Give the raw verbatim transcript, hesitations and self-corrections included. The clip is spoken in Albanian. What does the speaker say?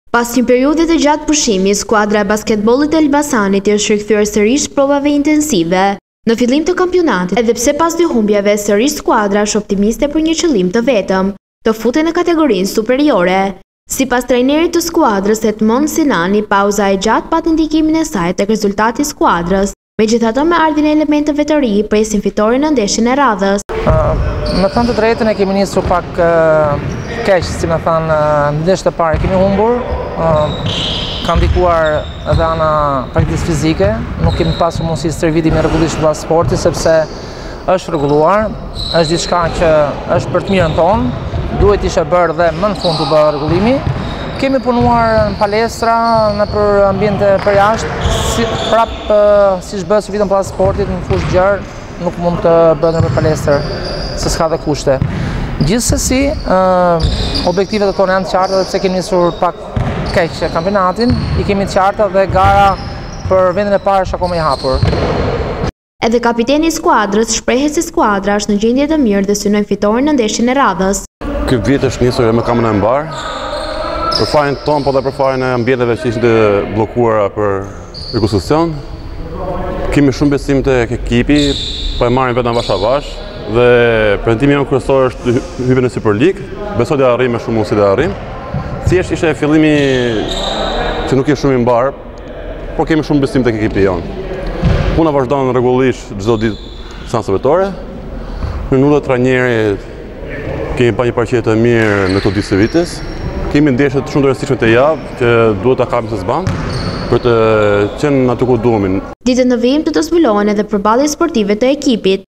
Pas një periudhe të gjatë pushimi, skuadra e basketbollit e Elbasanit është rikthyer sërish provave intensive në fillim të kampionatit, edhe pse pas dy humbjeve sërish skuadra është optimiste për një qëllim të vetëm, të futen në kategorinë superiore. Sipas trajnerit të skuadrës Edmond Sinani, pauza e gjatë pat ndikimin e saj tek rezultati i skuadrës. Megjithatë, me ardhjen e elementeve të ri, presin fitoren në ndeshjen e radhës. Uh, me thënë të drejtën e kemi nisur pak uh, keq, si me thënë, në ndeshjet e parë kemi humbur, uh, ka ndikuar edhe ana praktikisë fizike, nuk kemi pasur mundësi stërvitje me rregullisht pas sporti sepse është rregulluar, është diçka që është për të mirën tonë, duhet ishte bërë dhe më në fund të bërë rregullimi. Kemi punuar në palestra, në për ambiente për jashtë, si, prapë si shbëhet së vitën pas sportit, në fushë gjerë, nuk mund të bëhet në për palestër, se s'ka dhe kushte. Gjithsesi, uh, objektivet e tonë janë të qarta, dhe pse kemi nisur pak keq kampionatin, i kemi të qarta dhe gara për vendin e parë është akoma i hapur. Edhe kapiteni i skuadrës shprehet se skuadra është në gjendje të mirë dhe synojnë fitoren në ndeshjen e radhës. Ky vit është nisur me kamën e mbar. Për fajin tonë, po dhe për fajin e ambjenteve që ishte bllokuara për rekonstruksion. Kemi shumë besim tek ekipi, po e marrim vetëm avash avash dhe pretendimi jon kryesor është hyrja në Super League. Besoj të arrijmë me shumë mundësi të arrijmë. Thjesht ishte fillimi që nuk është shumë i mbar, por kemi shumë besim tek ekipi jon. Puna vazhdon rregullisht çdo ditë seancë vetore. Në nulla trajneri kemi pa një paraqitje të mirë në këto ditë Stërvitjes. Kemi ndeshje shumë të rëndësishme të javë që duhet ta kapim së zban për të qenë aty ku duhemi. Ditët në vijim të të zbulohen edhe përballje sportive të ekipit.